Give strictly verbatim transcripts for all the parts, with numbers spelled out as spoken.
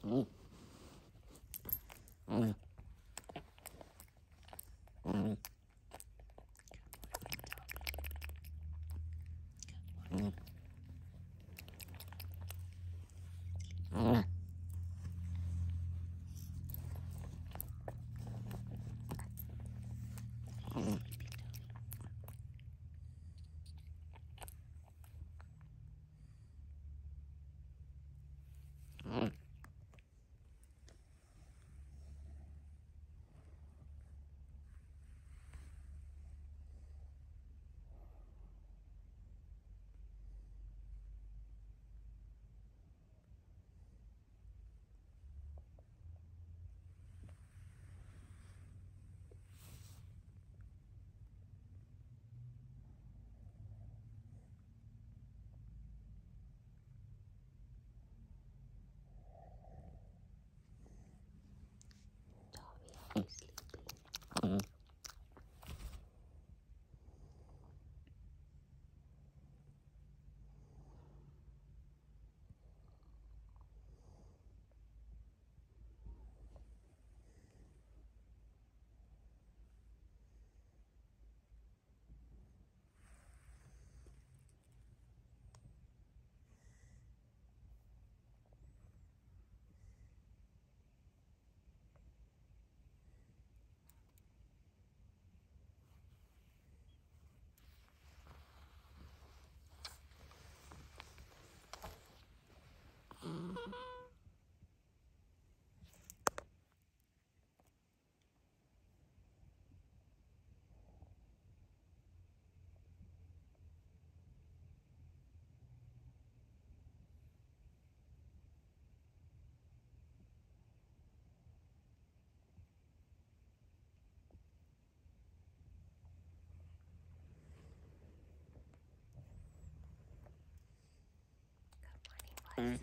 Mm.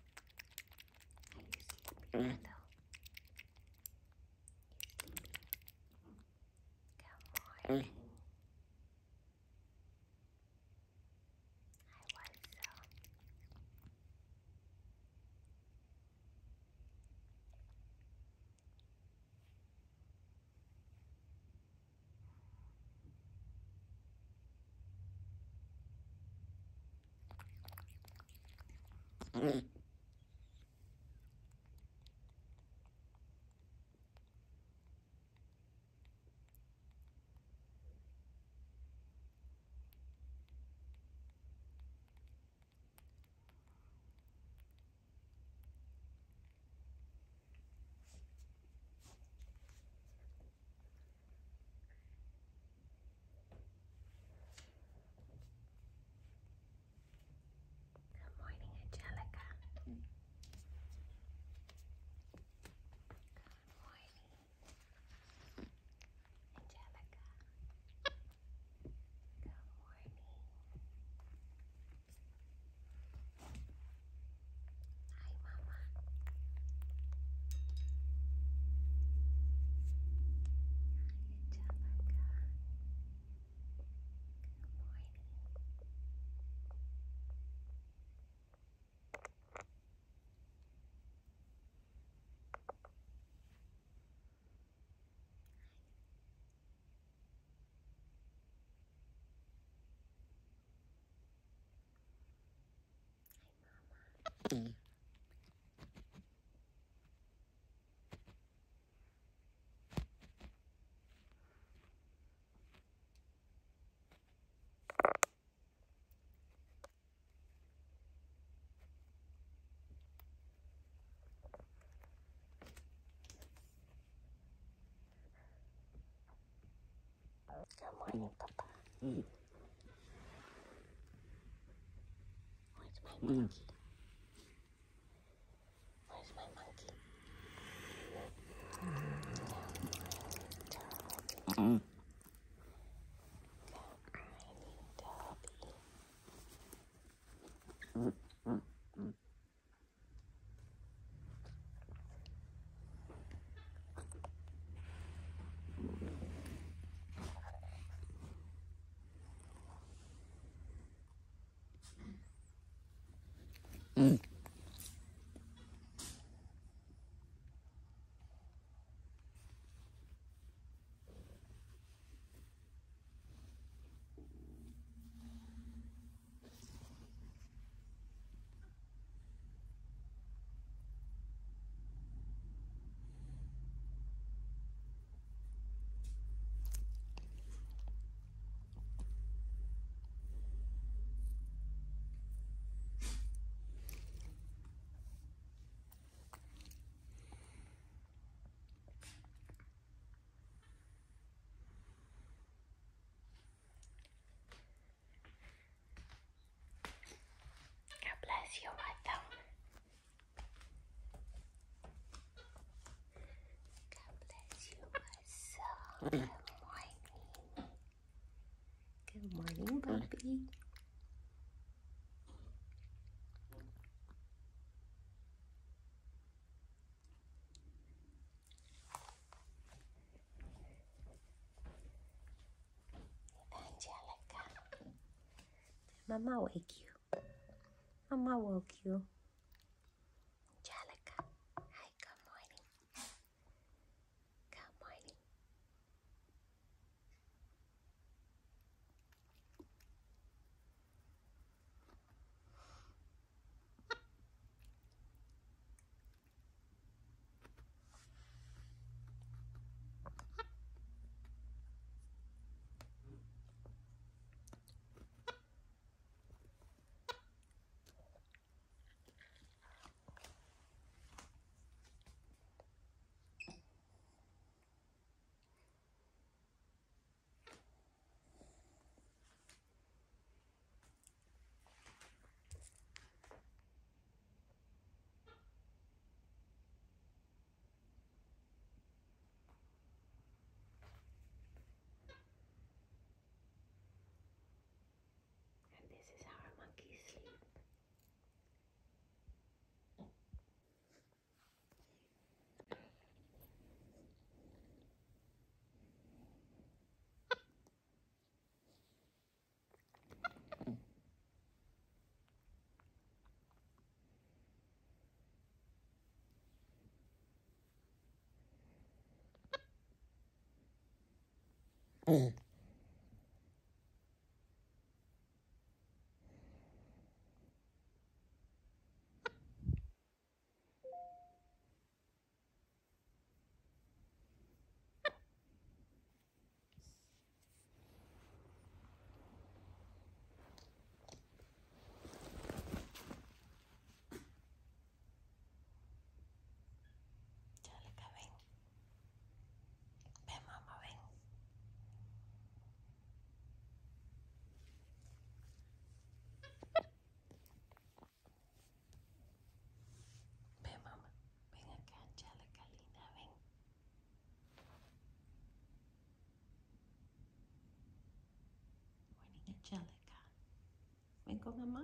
Mm. Mm. Mm. Good morning, Angelika. Good morning, Angelika. Good morning. Hi, Mama. Angelika. Good morning. Mm. Good morning, Papa. Mm. Where's my Mm. monkey? Where's my monkey? Toby. Mm. Toby. Mm. Mm. Mm. Mm. bless you, Russel. God bless you, Russel. Good morning. Good morning, puppy. Angelika. Mama wake you. Mama woke you. Angelika. Hi, good morning. Good morning. And this is how our monkeys sleep. Mm. Angelika, ven. Ven, mamá, ven. Ven, mamá. Ven acá, Angelika, linda, ven. Morning, Angelika. Ven con mamá.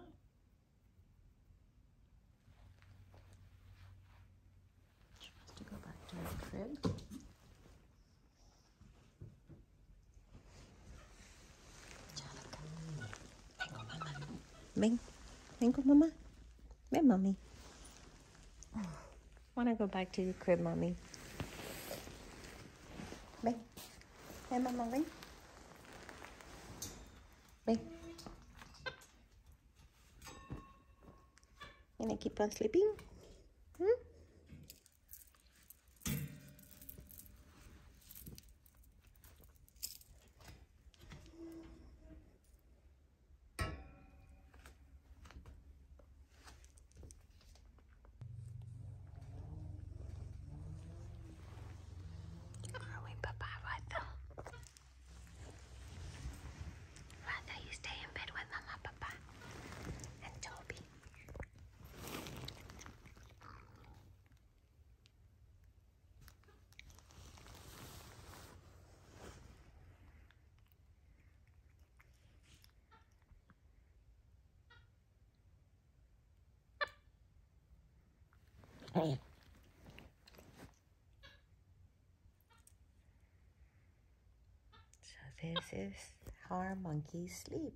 She wants to go back to her crib. Angelika. Ven con mamá. Ven. Ven con mamá. Ven, mommy. Wanna go back to your crib, mommy? Ven. Ven, mamá, ven. Ven. Gonna keep on sleeping? Hmm? You're growing, Papa, Russel. Russel, you stay in bed with Mama, Papa, and Toby. Mm. So this is how our monkeys sleep.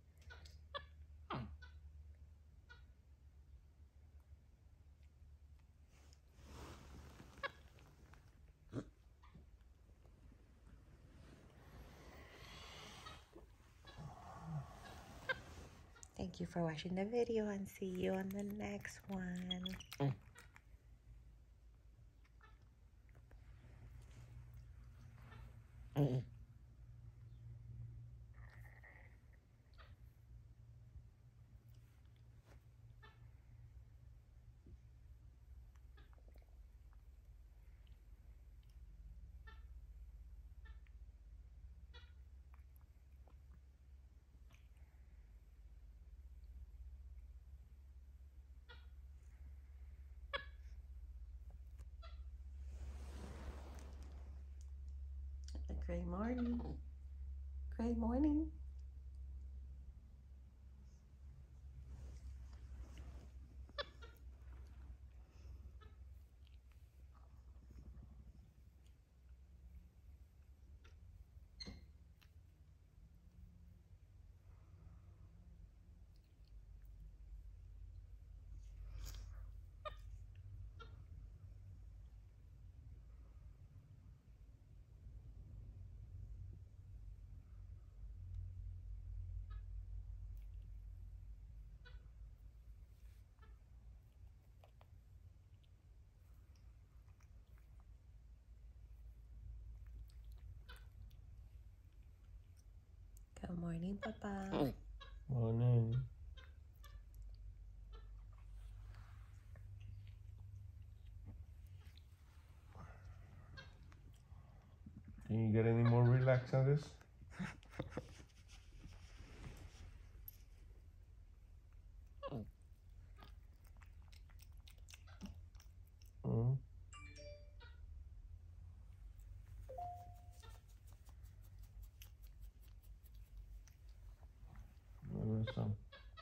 Thank you for watching the video and see you on the next one. Mm. Mm. Great morning. Great morning. Good morning, Papa. Morning. Can you get any more relaxed on this? Mm-hmm. Maybe some.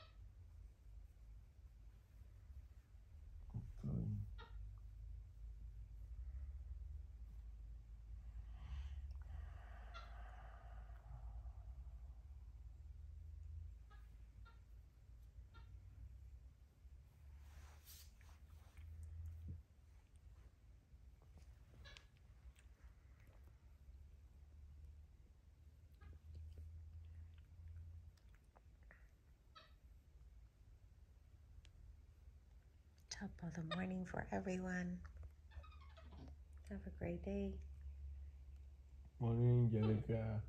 Top of the morning for everyone. Have a great day. Morning, Angelika.